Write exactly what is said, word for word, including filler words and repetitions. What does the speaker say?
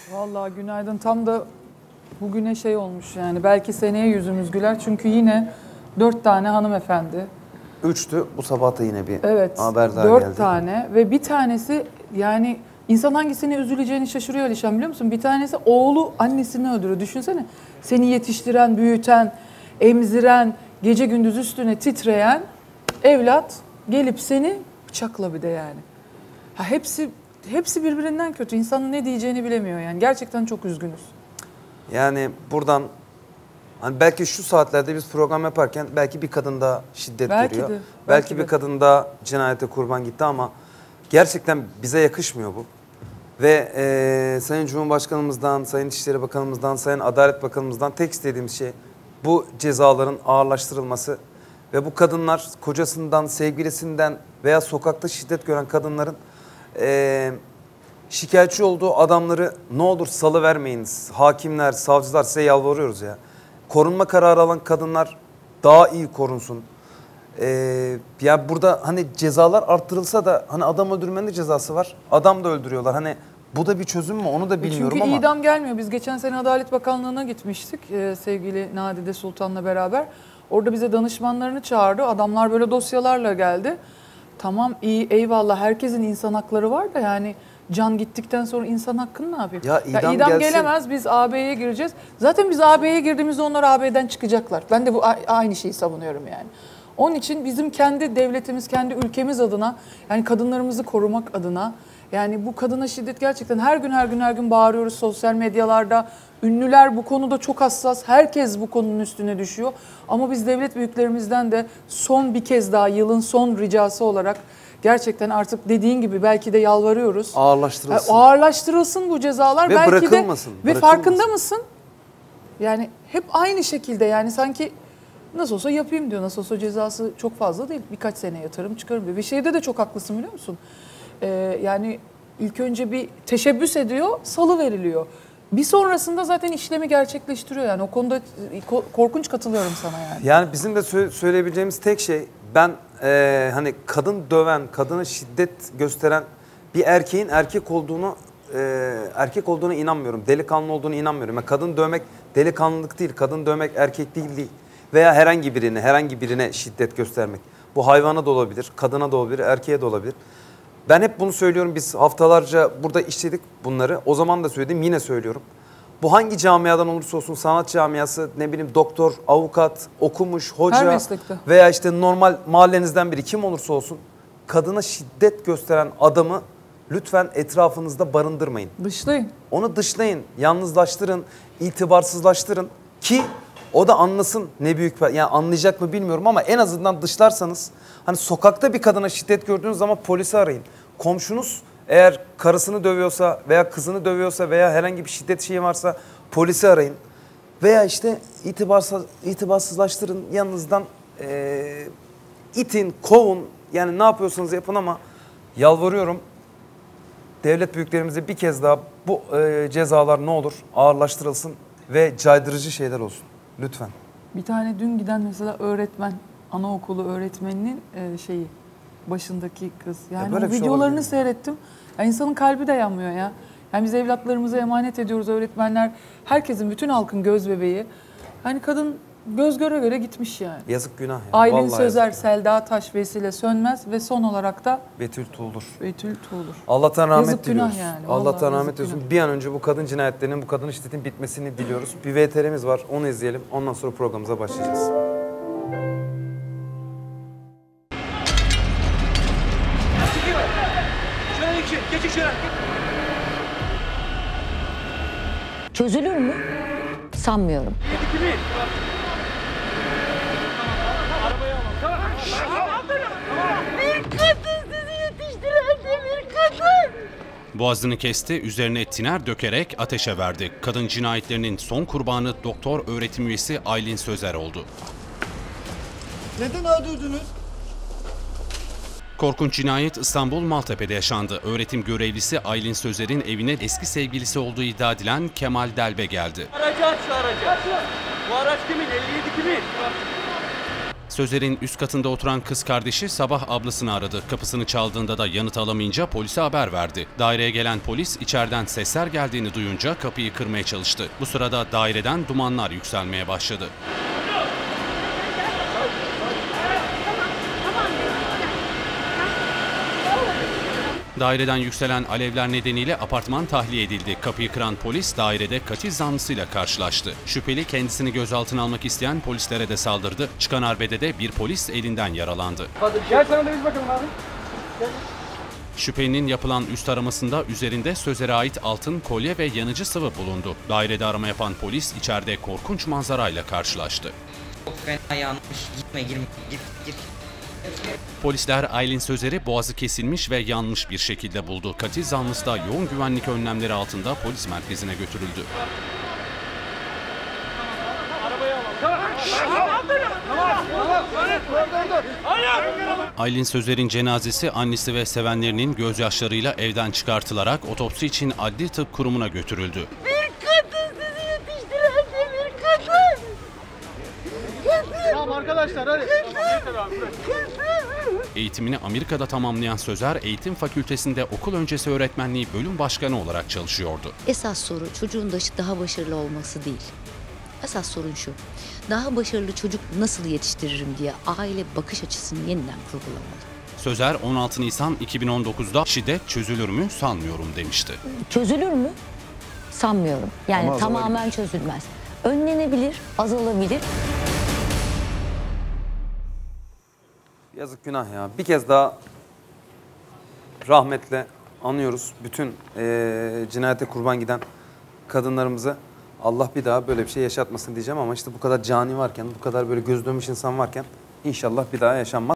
Vallahi günaydın. Tam da bugüne şey olmuş yani. Belki seneye yüzümüz güler. Çünkü yine dört tane hanımefendi. Üçtü. Bu sabah da yine bir evet, haber daha dört geldi. tane ve bir tanesi yani insan hangisine üzüleceğini şaşırıyor Alişan, biliyor musun? Bir tanesi oğlu annesini öldürüyor. Düşünsene. Seni yetiştiren, büyüten, emziren, gece gündüz üstüne titreyen evlat gelip seni bıçakla bir de yani. Ha, hepsi hepsi birbirinden kötü. İnsanın ne diyeceğini bilemiyor yani. Gerçekten çok üzgünüz. Yani buradan hani belki şu saatlerde biz program yaparken belki bir kadın da şiddet Belki görüyor. de, belki belki bir de. kadın da cinayete kurban gitti ama gerçekten bize yakışmıyor bu. Ve e, Sayın Cumhurbaşkanımızdan, Sayın İçişleri Bakanımızdan, Sayın Adalet Bakanımızdan tek istediğimiz şey bu cezaların ağırlaştırılması ve bu kadınlar kocasından, sevgilisinden veya sokakta şiddet gören kadınların e, şikayetçi olduğu adamları ne olur salıvermeyiniz. Hakimler, savcılar size yalvarıyoruz ya. Korunma kararı alan kadınlar daha iyi korunsun. Ee, ya burada hani cezalar arttırılsa da hani adam öldürmenin de cezası var. Adam da öldürüyorlar. Hani bu da bir çözüm mü onu da bilmiyorum Çünkü ama. Çünkü idam gelmiyor. Biz geçen sene Adalet Bakanlığı'na gitmiştik e, sevgili Nadide Sultan'la beraber. Orada bize danışmanlarını çağırdı. Adamlar böyle dosyalarla geldi. Tamam, iyi, eyvallah, herkesin insan hakları var da yani can gittikten sonra insan hakkını ne yapayım? Ya idam, ya idam gelsin. gelemez, biz A B'ye gireceğiz. Zaten biz A B'ye girdiğimizde onlar A B'den çıkacaklar. Ben de bu aynı şeyi savunuyorum yani. Onun için bizim kendi devletimiz, kendi ülkemiz adına, yani kadınlarımızı korumak adına, yani bu kadına şiddet gerçekten her gün her gün her gün bağırıyoruz sosyal medyalarda. Ünlüler bu konuda çok hassas, herkes bu konunun üstüne düşüyor. Ama biz devlet büyüklerimizden de son bir kez daha yılın son ricası olarak gerçekten artık dediğin gibi belki de yalvarıyoruz. Ağırlaştırılsın. Yani ağırlaştırılsın bu cezalar. Ve belki bırakılmasın. De, ve bırakılmasın. farkında mısın? Yani hep aynı şekilde yani sanki nasıl olsa yapayım diyor. Nasıl olsa cezası çok fazla değil. Birkaç sene yatarım çıkarım diyor. Bir şeyde de çok haklısın, biliyor musun? Ee, yani ilk önce bir teşebbüs ediyor, salı veriliyor. Bir sonrasında zaten işlemi gerçekleştiriyor yani. O konuda korkunç katılıyorum sana yani. Yani bizim de sö- söyleyebileceğimiz tek şey, ben e, hani kadın döven, kadına şiddet gösteren bir erkeğin erkek olduğunu e, erkek olduğuna inanmıyorum. Delikanlı olduğunu inanmıyorum. Yani kadın dövmek delikanlılık değil, kadın dövmek erkeklik değil. Veya herhangi birine, herhangi birine şiddet göstermek. Bu hayvana da olabilir, kadına da olabilir, erkeğe de olabilir. Ben hep bunu söylüyorum. Biz haftalarca burada işledik bunları. O zaman da söyledim, yine söylüyorum. Bu hangi camiadan olursa olsun, sanat camiası, ne bileyim doktor, avukat, okumuş, hoca veya işte normal mahallenizden biri kim olursa olsun, kadına şiddet gösteren adamı lütfen etrafınızda barındırmayın. Dışlayın. Onu dışlayın, yalnızlaştırın, itibarsızlaştırın ki o da anlasın ne büyük, yani anlayacak mı bilmiyorum ama en azından dışlarsanız, hani sokakta bir kadına şiddet gördüğünüz zaman polisi arayın. Komşunuz eğer karısını dövüyorsa veya kızını dövüyorsa veya herhangi bir şiddet şeyi varsa polisi arayın. Veya işte itibarsız, itibarsızlaştırın, yanınızdan e, itin, kovun, yani ne yapıyorsanız yapın ama yalvarıyorum devlet büyüklerimize bir kez daha bu e, cezalar ne olur ağırlaştırılsın ve caydırıcı şeyler olsun. Lütfen. Bir tane dün giden mesela öğretmen, anaokulu öğretmeninin e, şeyi, başındaki kız. Yani o şey videolarını seyrettim. Ya insanın kalbi dayanmıyor ya. Yani biz evlatlarımıza emanet ediyoruz, öğretmenler. Herkesin, bütün halkın göz bebeği. Hani kadın göz göre göre gitmiş yani. Yazık, günah. Yani. Aylin Sözer, Selda Taş, Vesile Sönmez ve son olarak da Betül Tuğlur. Betül Tuğlur. Allah'tan rahmet yazık diliyoruz. Günah yani. Allah'tan rahmet günah. diliyoruz. Bir an önce bu kadın cinayetlerinin, bu kadın şiddetin bitmesini diliyoruz. Bir V T R'miz var, onu izleyelim. Ondan sonra programımıza başlayacağız. Çözülür mü? Sanmıyorum. Bir kadın sizi yetiştiren de bir kadın. Boğazını kesti, üzerine tiner dökerek ateşe verdi. Kadın cinayetlerinin son kurbanı doktor öğretim üyesi Aylin Sözer oldu. Neden öldürdünüz? Korkunç cinayet İstanbul Maltepe'de yaşandı. Öğretim görevlisi Aylin Sözer'in evine eski sevgilisi olduğu iddia edilen Kemal Delbe geldi. Aracı aç şu aracı. Bu araç kimin? elli yedi kimin? Sözer'in üst katında oturan kız kardeşi sabah ablasını aradı. Kapısını çaldığında da yanıt alamayınca polise haber verdi. Daireye gelen polis içeriden sesler geldiğini duyunca kapıyı kırmaya çalıştı. Bu sırada daireden dumanlar yükselmeye başladı. Daireden yükselen alevler nedeniyle apartman tahliye edildi. Kapıyı kıran polis dairede katil zanlısıyla karşılaştı. Şüpheli kendisini gözaltına almak isteyen polislere de saldırdı. Çıkan arbedede bir polis elinden yaralandı. Gel sana da biz bakalım abi. Şüphelinin yapılan üst aramasında üzerinde Sözer'e ait altın kolye ve yanıcı sıvı bulundu. Dairede arama yapan polis içeride korkunç manzarayla karşılaştı. Çok fena yanmış. Gitme girme. Gir gir. Polisler Aylin Sözer'i boğazı kesilmiş ve yanmış bir şekilde buldu. Katil zanlısı da yoğun güvenlik önlemleri altında polis merkezine götürüldü. Aylin Sözer'in cenazesi annesi ve sevenlerinin gözyaşlarıyla evden çıkartılarak otopsi için Adli Tıp Kurumu'na götürüldü. Bir kadın sizi yetiştiren de bir kadın. Kadın. Tamam arkadaşlar hadi. Eğitimini Amerika'da tamamlayan Sözer, Eğitim Fakültesi'nde okul öncesi öğretmenliği bölüm başkanı olarak çalışıyordu. Esas soru çocuğun da daha başarılı olması değil. Esas sorun şu. Daha başarılı çocuk nasıl yetiştiririm diye aile bakış açısını yeniden kurgulamalı. Sözer on altı Nisan iki bin on dokuz'da şiddet çözülür mü sanmıyorum demişti. Çözülür mü? Sanmıyorum. Yani Ama tamamen çözülmez. Önlenebilir, azalabilir. Yazık günah ya. Bir kez daha rahmetle anıyoruz bütün eee, cinayete kurban giden kadınlarımızı. Allah bir daha böyle bir şey yaşatmasın diyeceğim ama işte bu kadar cani varken, bu kadar böyle göz dönmüş insan varken inşallah bir daha yaşanmaz.